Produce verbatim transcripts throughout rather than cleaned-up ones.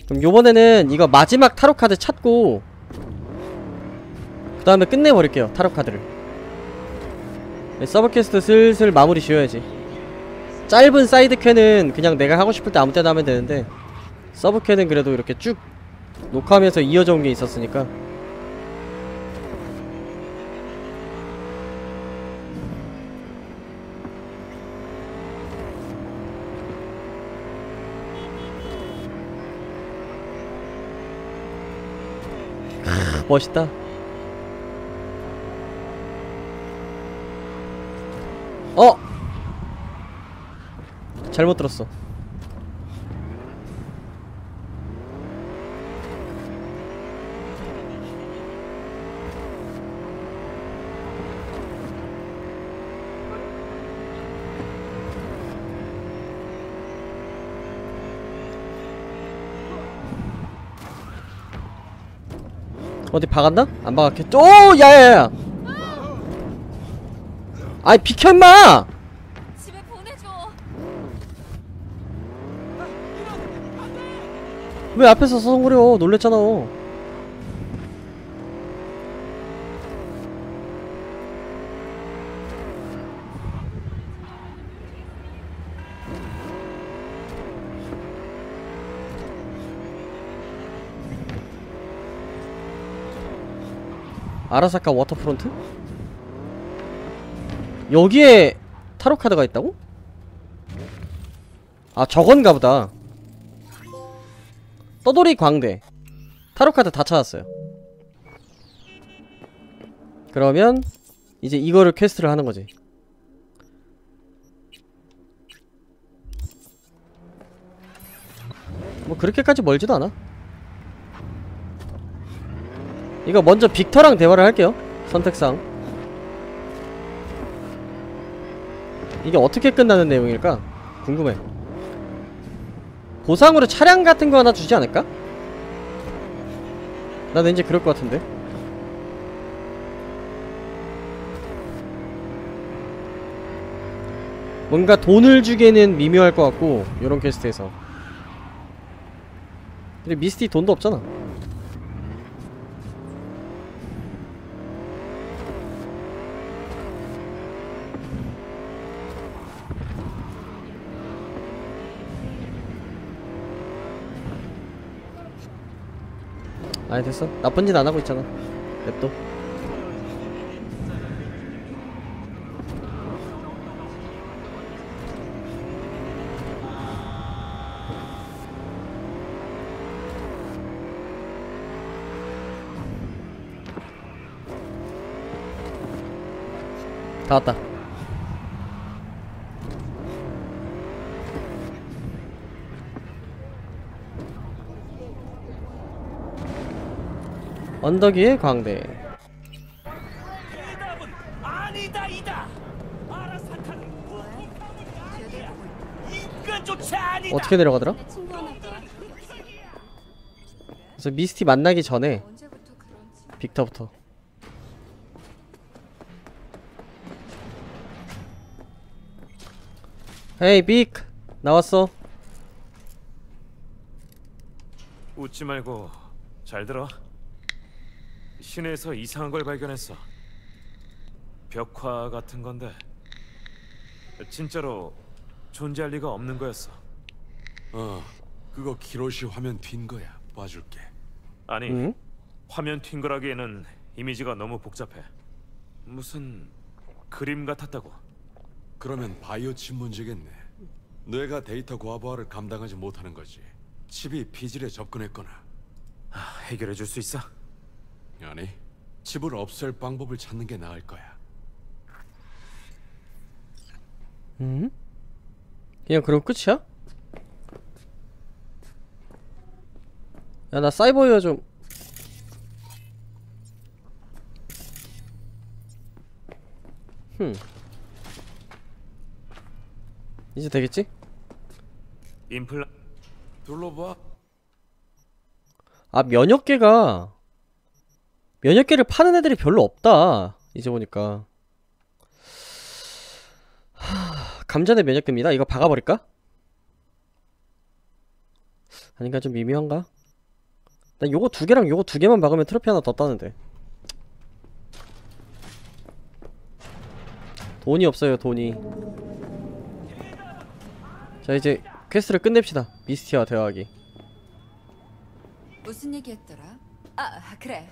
그럼 요번에는 이거 마지막 타로카드 찾고 그 다음에 끝내버릴게요, 타로카드를. 네, 서브퀘스트 슬슬 마무리 지어야지. 짧은 사이드퀘는 그냥 내가 하고 싶을 때 아무 때나 하면 되는데 서브퀘는 그래도 이렇게 쭉 녹화하면서 이어져 온 게 있었으니까. 크, 멋있다. 어! 잘못 들었어. 어디 박았나? 안 박았겠지? 오! 야야야! 아이 비켜 임마! 집에 보내줘. 왜 앞에서 서성거려? 놀랬잖아. 아라사카 워터프론트? 여기에 타로카드가 있다고? 아 저건가 보다. 떠돌이 광대. 타로카드 다 찾았어요. 그러면 이제 이거를 퀘스트를 하는 거지. 뭐 그렇게까지 멀지도 않아. 이거 먼저 빅터랑 대화를 할게요, 선택상. 이게 어떻게 끝나는 내용일까? 궁금해. 보상으로 차량 같은 거 하나 주지 않을까? 난 왠지 그럴 것 같은데. 뭔가 돈을 주기에는 미묘할 것 같고, 요런 퀘스트에서. 근데 미스티 돈도 없잖아. 아니 됐어. 나쁜 짓 안 하고 있잖아. 냅둬. 다 왔다. 언덕 위의 광대. 대답은 아니다이다. 아라사카는 인간조차 아니다. 어떻게 내려가더라? 내 친구 하나 있더라. 그래서 미스티 만나기 전에 언제부터 그런지. 빅터부터. 헤이 빅! 나왔어. 웃지 말고 잘 들어. 시내에서 이상한 걸 발견했어. 벽화 같은 건데 진짜로 존재할 리가 없는 거였어. 어, 그거 키로시 화면 튄 거야. 봐줄게. 아니, 응? 화면 튄 거라기에는 이미지가 너무 복잡해. 무슨 그림 같았다고. 그러면 바이오 칩 문제겠네. 뇌가 데이터 과부하를 감당하지 못하는 거지. 칩이 피질에 접근했거나. 아, 해결해 줄 수 있어? 아니, 칩을 없앨 방법을 찾는 게 나을 거야. 응? 그냥 그럼 끝이야? 야 나 사이버웨어 좀. 흠. 이제 되겠지? 임플라 둘러봐. 아 면역계가 면역계를 파는 애들이 별로 없다 이제 보니까. 하... 감전의 면역계입니다. 이거 박아버릴까? 아닌가? 좀 미묘한가? 나 요거 두 개랑 요거 두 개만 박으면 트로피 하나 더 따는데. 돈이 없어요, 돈이. 자, 이제 퀘스트를 끝냅시다. 미스티와 대화하기. 무슨 얘기했더라? 아, 그래.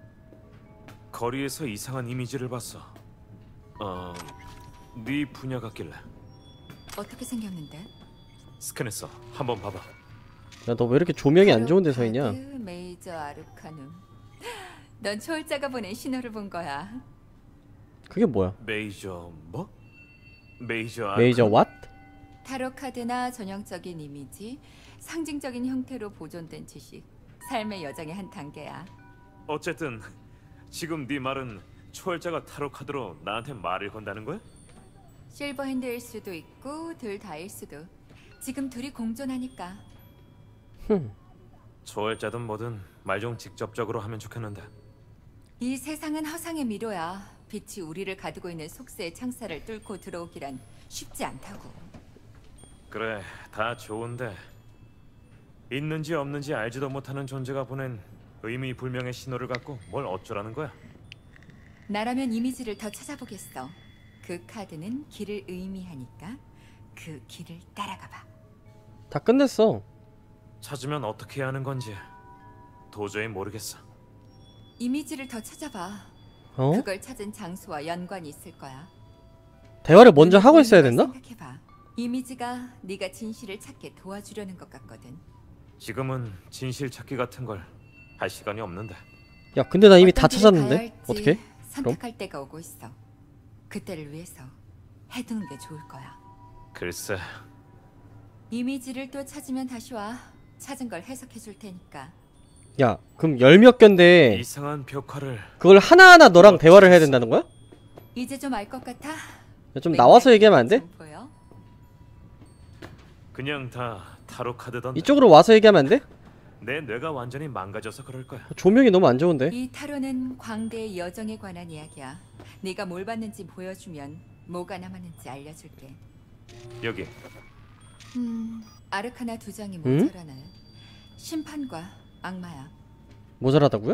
거리에서 이상한 이미지를 봤어. 어, 네 분야 같길래 어떻게 생겼는데? 스캔했어. 한번 봐봐. 야, 너 왜 이렇게 조명이 안 좋은 데 서 있냐? 타로카드, 메이저 아르카눔. 넌 초월자가 보낸 신호를 본 거야. 그게 뭐야? 메이저 뭐? 메이저 메이저 아르카나? 왓? 타로 카드나 전형적인 이미지, 상징적인 형태로 보존된 지식, 삶의 여정의 한 단계야. 어쨌든 지금 네 말은 초월자가 타로 카드로 나한테 말을 건다는 거야? 실버핸드일 수도 있고 둘 다일 수도. 지금 둘이 공존하니까. 흠. 초월자든 뭐든 말 좀 직접적으로 하면 좋겠는데. 이 세상은 허상의 미로야. 빛이 우리를 가두고 있는 속세의 창살을 뚫고 들어오기란 쉽지 않다고. 그래, 다 좋은데 있는지 없는지 알지도 못하는 존재가 보낸 의미 불명의 신호를 갖고 뭘 어쩌라는 거야? 나라면 이미지를 더 찾아보겠어. 그 카드는 길을 의미하니까 그 길을 따라가 봐. 다 끝냈어. 찾으면 어떻게 해야 하는 건지 도저히 모르겠어. 이미지를 더 찾아봐. 어? 그걸 찾은 장소와 연관이 있을 거야. 대화를 먼저 하고 있어야 됐나? 생각해봐. 이미지가 네가 진실을 찾게 도와주려는 것 같거든. 지금은 진실 찾기 같은 걸 할 시간이 없는데. 야, 근데 나 이미 다 어떤 길을 가야 찾았는데? 할지 어떻게? 선택할 때가 오고 있어. 그때를 위해서 해두는 게 좋을 거야. 글쎄, 이미지를 또 찾으면 다시 와. 찾은 걸 해석해 줄 테니까. 야, 그럼 열 몇 개인데 이상한 벽화를 그걸 하나하나 너랑 대화를 해야 된다는 거야? 이제 좀 알 것 같아? 야, 좀 나와서 얘기하면 안 돼? 좀 보여? 그냥 다 타로 카드던데. 이쪽으로 와서 얘기하면 안 돼? 내 뇌가 완전히 망가져서 그럴 거야. 조명이 너무 안 좋은데? 이 타로는 광대의 여정에 관한 이야기야. 네가 뭘 봤는지 보여주면 뭐가 남았는지 알려줄게. 여기 음, 아르카나 두 장이 응? 모자라네. 심판과 악마야. 모자라다고요?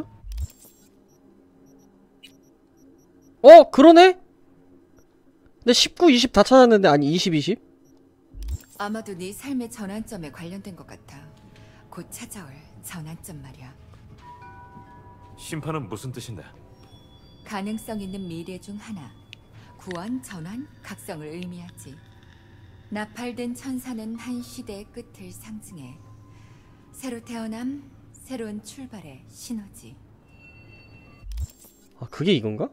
어, 그러네? 근데 십구, 이십 다 찾았는데 아니 이십, 이십? 아마도 네 삶의 전환점에 관련된 것 같아. 곧 찾아올 전환점 말이야. 심판은 무슨 뜻인데? 가능성 있는 미래 중 하나. 구원, 전환, 각성을 의미하지. 나팔된 천사는 한 시대의 끝을 상징해. 새로 태어남, 새로운 출발의 신호지. 아, 그게 이건가?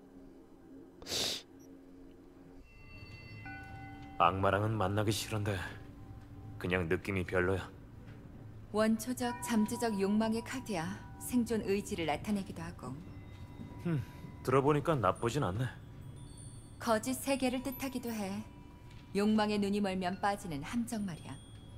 악마랑은 만나기 싫은데 그냥 느낌이 별로야. 원초적, 잠재적 욕망의 카드야. 생존 의지를 나타내기도 하고. 흠, 들어보니까 나쁘진 않네. 거짓 세계를 뜻하기도 해. 욕망의 눈이 멀면 빠지는 함정 말이야.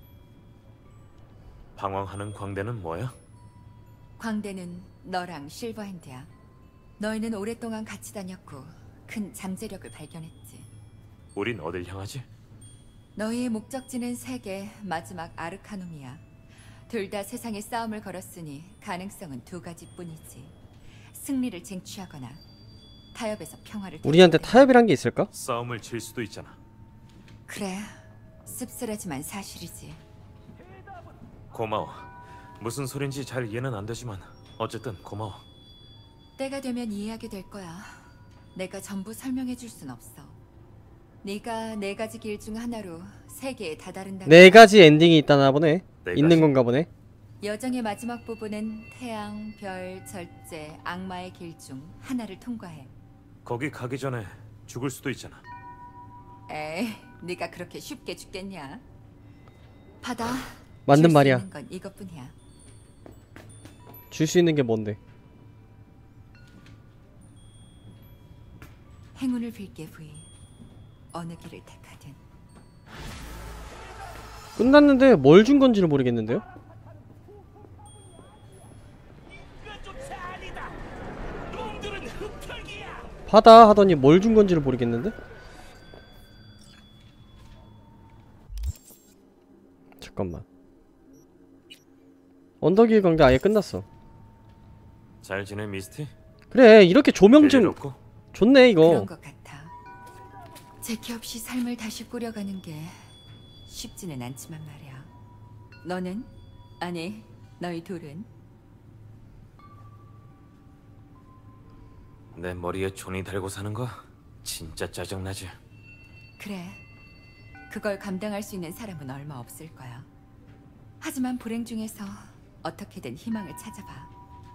방황하는 광대는 뭐야? 광대는 너랑 실버핸드야. 너희는 오랫동안 같이 다녔고 큰 잠재력을 발견했지. 우린 어딜 향하지? 너희의 목적지는 세계 마지막 아르카눔이야. 둘 다 세상에 싸움을 걸었으니 가능성은 두 가지뿐이지. 승리를 쟁취하거나 타협에서 평화를. 우리한테 되찾는. 타협이란 게 있을까? 싸움을 질 수도 있잖아. 그래, 씁쓸하지만 사실이지. 고마워. 무슨 소린지 잘 이해는 안 되지만 어쨌든 고마워. 때가 되면 이해하게 될 거야. 내가 전부 설명해 줄 순 없어. 네가 네 가지 길 중 하나로 세계에 다다른다. 네 가지 엔딩이 있다나 보네. 네 있는 가지? 건가 보네. 여정의 마지막 부분은 태양, 별, 절제, 악마의 길 중 하나를 통과해. 거기 가기 전에 죽을 수도 있잖아. 에이, 네가 그렇게 쉽게 죽겠냐? 받아. 맞는 줄수 말이야. 있는 건 이것뿐이야. 줄 수 있는 게 뭔데? 행운을 빌게 부이. 어느 길을 택하든. 끝났는데 뭘 준 건지를 모르겠는데요? 인간조차 아니다. 놈들은 흡혈귀야. 받아 하더니 뭘 준 건지를 모르겠는데? 잠깐만. 언덕 위 관계 아예 끝났어. 잘 지내 미스티? 그래, 이렇게 조명 별일 좀 없고? 좋네 이거. 그런 것 같아. 제키 없이 삶을 다시 꾸려가는 게 쉽지는 않지만 말이야. 너는? 아니, 너희 둘은? 내 머리에 종이 달고 사는 거 진짜 짜증나지. 그래. 그걸 감당할 수 있는 사람은 얼마 없을 거야. 하지만 불행 중에서 어떻게든 희망을 찾아봐.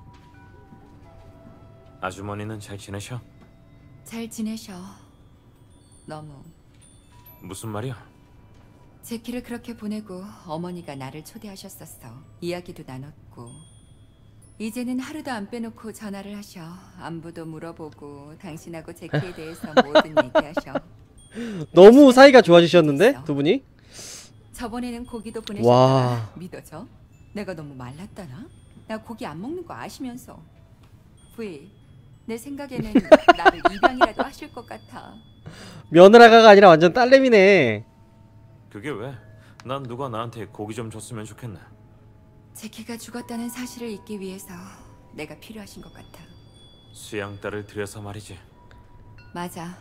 아주머니는 잘 지내셔? 잘 지내셔. 너무. 무슨 말이야? 제키를 그렇게 보내고 어머니가 나를 초대하셨었어. 이야기도 나눴고. 이제는 하루도 안 빼놓고 전화를 하셔. 안부도 물어보고 당신하고 제키에 대해서 모든 얘기하셔. 너무 사이가 좋아지셨는데 두 분이? 저번에는 고기도 와. 보내셨다가 믿어져? 내가 너무 말랐다나? 나 고기 안 먹는 거 아시면서. 부이, 내 생각에는 나를 입양이라도 하실 것 같아. 며느라가 아니라 완전 딸내미네. 그게 왜? 난 누가 나한테 고기 좀 줬으면 좋겠네. 제키가 죽었다는 사실을 잊기 위해서 내가 필요하신 것 같아. 수양딸을 들여서 말이지. 맞아.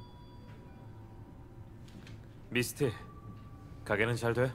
미스티, 가게는 잘 돼?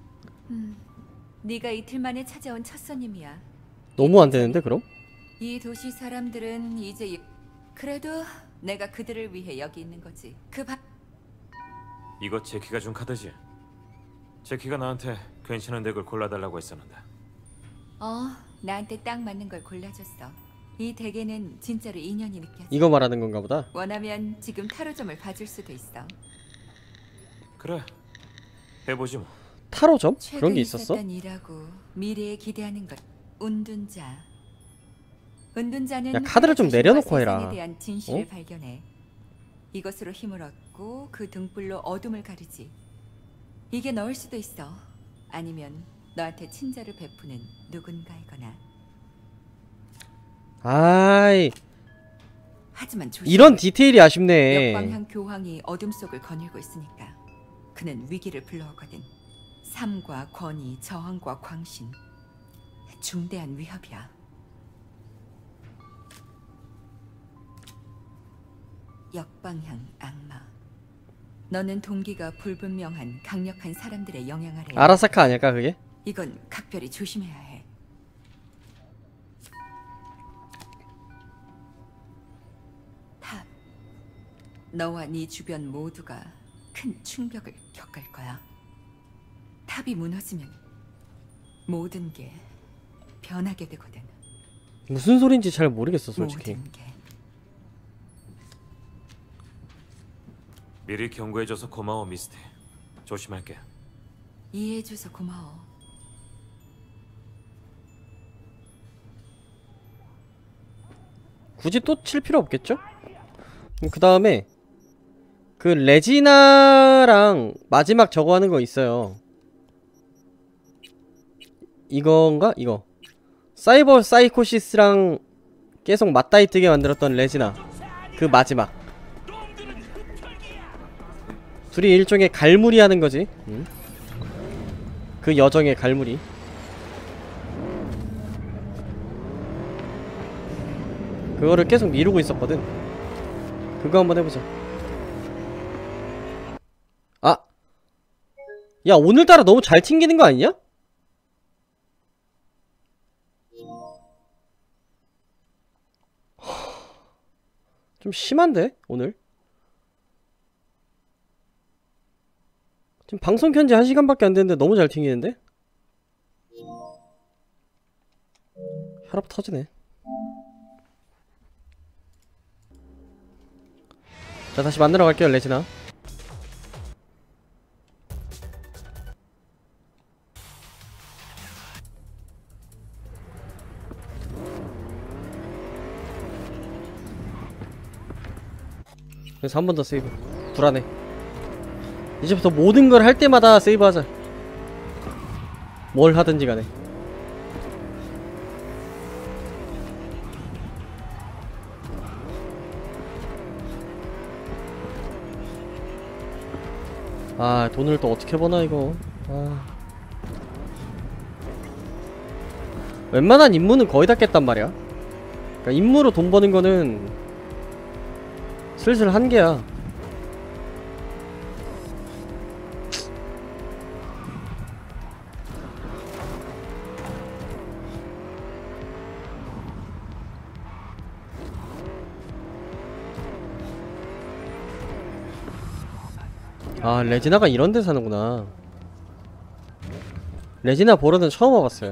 네가 이틀 만에 찾아온 첫 손님이야. 너무 안 되는데 그럼? 이 도시 사람들은 이제 이... 그래도 내가 그들을 위해 여기 있는 거지. 그 바... 이거 제키가 준 카드지? 제키가 나한테 괜찮은 덱을 골라달라고 했었는데. 어, 나한테 딱 맞는 걸 골라줬어. 이 덱에는 진짜로 인연이 느껴져. 이거 말하는 건가 보다. 원하면 지금 타로점을 봐줄 수도 있어. 그래, 해보지 뭐. 타로점? 그런 게 최근 있었어? 있었던 일하고 미래에 기대하는 것. 운둔자. 운둔자는 야, 카드를 좀 자신과 내려놓고 해라. 세상에 대한 진실을 어? 발견해. 이것으로 힘을 얻고 그 등불로 어둠을 가리지. 이게 너일 수도 있어. 아니면 너한테 친절을 베푸는 누군가이거나. 아이, 하지만 조심. 이런 디테일이 아쉽네. 역방향 교황이 어둠 속을 거닐고 있으니까. 그는 위기를 불러오거든. 삶과 권위, 저항과 광신. 중대한 위협이야. 역방향 악마. 너는 동기가 불분명한 강력한 사람들의 영향 아래. 아라사카 아닐까 그게? 이건 각별히 조심해야 해. 탑. 너와 네 주변 모두가 큰 충격을 겪을 거야. 탑이 무너지면 모든 게 변하게 되거든. 무슨 소린지 잘 모르겠어 솔직히. 모든 게. 미리 경고해줘서 고마워 미스티. 조심할게. 이해해줘서 고마워. 굳이 또 칠 필요 없겠죠? 그 다음에 그 레지나랑 마지막 저거 하는 거 있어요. 이건가? 이거 사이버 사이코시스랑 계속 맞다이 뜨게 만들었던 레지나 그 마지막 둘이 일종의 갈무리 하는 거지. 응? 그 여정의 갈무리. 그거를 계속 미루고 있었거든. 그거 한번 해보자. 아! 야, 오늘따라 너무 잘 튕기는 거 아니냐? 좀 심한데? 오늘? 지금 방송 켠지 한 시간밖에 안 됐는데 너무 잘 튕기는데? 혈압 터지네. 자, 다시 만들어 갈게요, 레지나. 그래서 한 번 더 세이브. 불안해. 이제부터 모든 걸 할 때마다 세이브하자. 뭘 하든지 간에. 아, 돈을 또 어떻게 버나 이거. 아. 웬만한 임무는 거의 다 깼단 말이야. 그러니까 임무로 돈 버는 거는 슬슬 한계야. 아, 레지나가 이런 데 사는구나. 레지나 보러는 처음 와봤어요.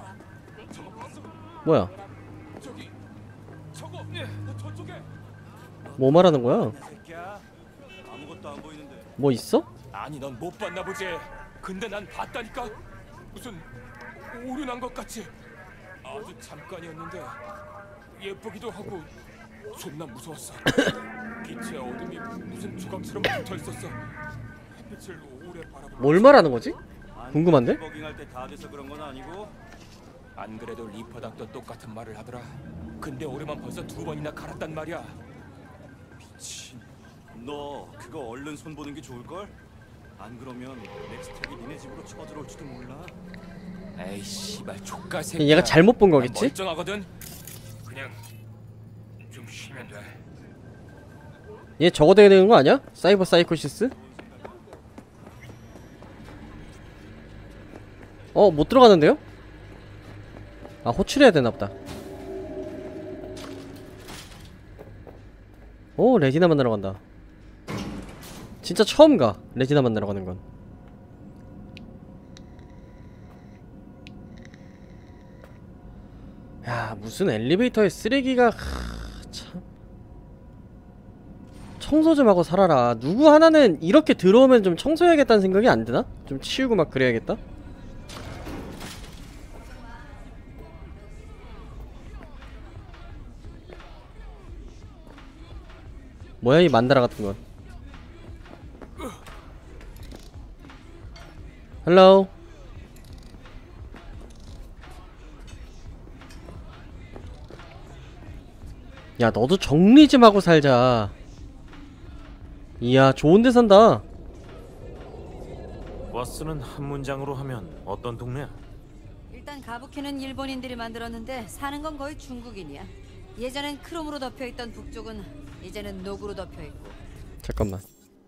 뭐야? 저기 저거 네, 저쪽에. 뭐 말하는 거야? 새끼야. 아무것도 안 보이는데. 뭐 있어? 아니 넌 못 봤나 보지. 근데 난 봤다니까. 무슨 오류난 것 같이. 아주 잠깐이었는데 예쁘기도 하고 존나 무서웠어. 빛의 어둠이 무슨 조각처럼 붙어 있었어. 햇빛을 오래 바라보고. 뭘 말하는 거지? 궁금한데? 버깅할 때 다 돼서 그런 건 아니고 안 그래도 리퍼닥도 똑같은 말을 하더라. 근데 올해만 벌써 두 번이나 갈았단 말이야. 미친. 너 그거 얼른 손 보는 게 좋을 걸. 안 그러면 넥스트랙이 니네 집으로 쳐들어올지도 몰라. 에이 씨발 족가 새끼야. 얘가 잘못 본 난 거겠지? 멀쩡하거든. 그냥 좀 쉬면 돼. 얘 저거 돼야 되는 거 아니야? 사이버 사이코시스? 어, 못 들어가는데요? 아, 호출해야 되나보다. 오, 레지나 만나러 간다. 진짜 처음 가, 레지나 만나러 가는 건. 야, 무슨 엘리베이터에 쓰레기가. 하, 참. 청소 좀 하고 살아라. 누구 하나는 이렇게 들어오면 좀 청소해야겠다는 생각이 안 드나? 좀 치우고 막 그래야겠다? 뭐야 이 만다라 같은 건. 헬로우. 야, 너도 정리 좀 하고 살자. 이야, 좋은데 산다. 버스는 한 문장으로 하면 어떤 동네야? 일단 가부키는 일본인들이 만들었는데 사는 건 거의 중국인이야. 예전엔 크롬으로 덮여있던 북쪽은 이제는 녹으로 덮여있고. 잠깐만.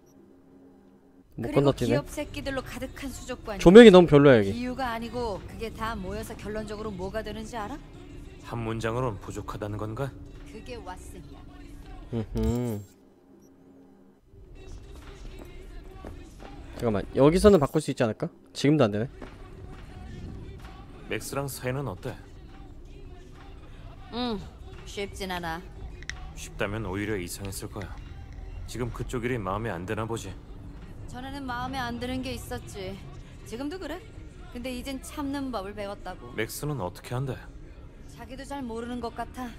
못 그리고 건너뛰네. 기업 새끼들로 가득한 수족관이. 조명이 너무 별로야 여기. 이유가 아니고 그게 다 모여서 결론적으로 뭐가 되는지 알아? 한 문장으로는 부족하다는 건가? 그게 왓슨이야. 음흠. 잠깐만, 여기서는 바꿀 수 있지 않을까? 지금도 안 되네. 맥스랑 사이는 어때? 응, 쉽진 않아. 쉽다면 오히려 이상했을 거야. 지금 그쪽 일이 마음에 안 드나 보지. 전에는 마음에 안 드는 게 있었지. 지금도 그래. 근데 이젠 참는 법을 배웠다고. 맥스는 어떻게 한대? 자기도 잘 모르는 것 같아.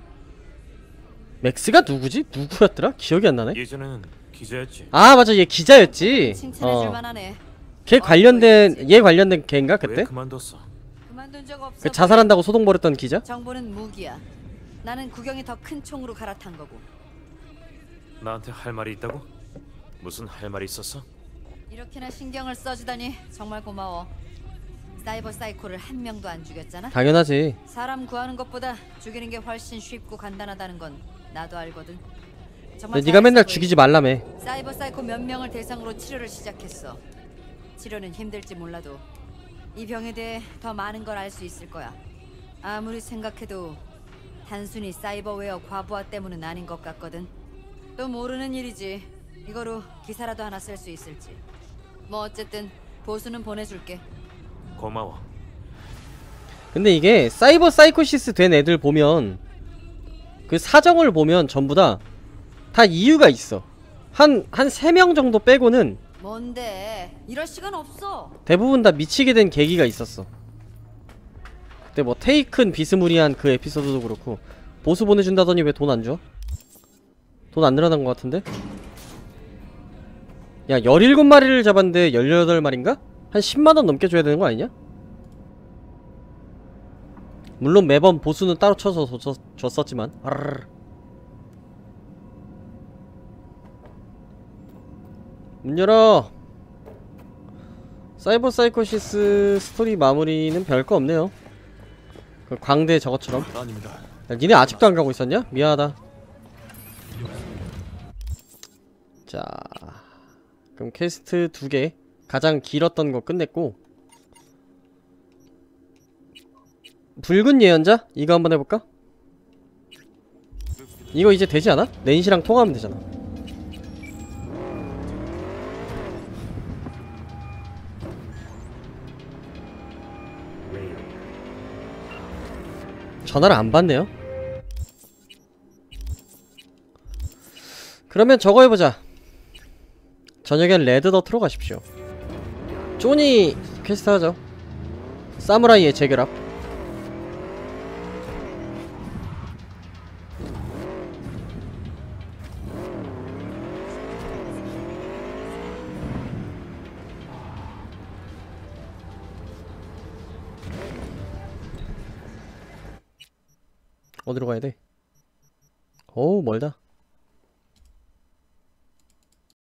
맥스가 누구지? 누구였더라? 기억이 안 나네. 예전에는 기자였지. 아, 맞아, 얘 기자였지. 칭찬해줄 어. 만하네. 걔 관련된, 얘 관련된 걔인가 왜 그때? 그만뒀어? 그만둔 적 없어. 그 자살한다고 소동 벌였던 기자? 정보는 무기야. 나는 구경이 더 큰 총으로 갈아탄 거고. 나한테 할 말이 있다고? 무슨 할 말이 있었어? 이렇게나 신경을 써주다니 정말 고마워. 사이버 사이코를 한 명도 안 죽였잖아. 당연하지. 사람 구하는 것보다 죽이는 게 훨씬 쉽고 간단하다는 건 나도 알거든. 근데 네가 맨날 죽이지 말라며. 사이버 사이코 몇 명을 대상으로 치료를 시작했어. 치료는 힘들지 몰라도 이 병에 대해 더 많은 걸 알 수 있을 거야. 아무리 생각해도 단순히 사이버웨어 과부하 때문은 아닌 것 같거든. 또 모르는 일이지. 이거로 기사라도 하나 쓸 수 있을지. 뭐 어쨌든 보수는 보내줄게. 고마워. 근데 이게 사이버 사이코시스 된 애들 보면 그 사정을 보면 전부 다 다 이유가 있어. 한 한 세 명 정도 빼고는 뭔데? 이럴 시간 없어. 대부분 다 미치게 된 계기가 있었어. 그때 뭐 테이큰 비스무리한 그 에피소드도 그렇고. 보수 보내준다더니 왜 돈 안 줘? 돈 안 늘어난 것 같은데? 야, 열일곱 마리를 잡았는데 열여덟 마리인가? 한 십만 원 넘게 줘야 되는 거 아니냐? 물론 매번 보수는 따로 쳐서 줬, 줬었지만. 아르르. 문 열어. 사이버 사이코시스 스토리 마무리는 별거 없네요. 그 광대 저것처럼. 아닙니다. 야, 니네 아직도 안 가고 있었냐? 미안하다. 자, 그럼 퀘스트 두 개 가장 길었던 거 끝냈고, 붉은 예언자? 이거 한번 해볼까? 이거 이제 되지 않아? 낸시랑 통화하면 되잖아. 전화를 안 받네요. 그러면 저거 해보자. 저녁엔 레드더트로 가십시오. 쪼니 퀘스트 하죠. 사무라이의 재결합. 어디로 가야 돼? 어우 멀다.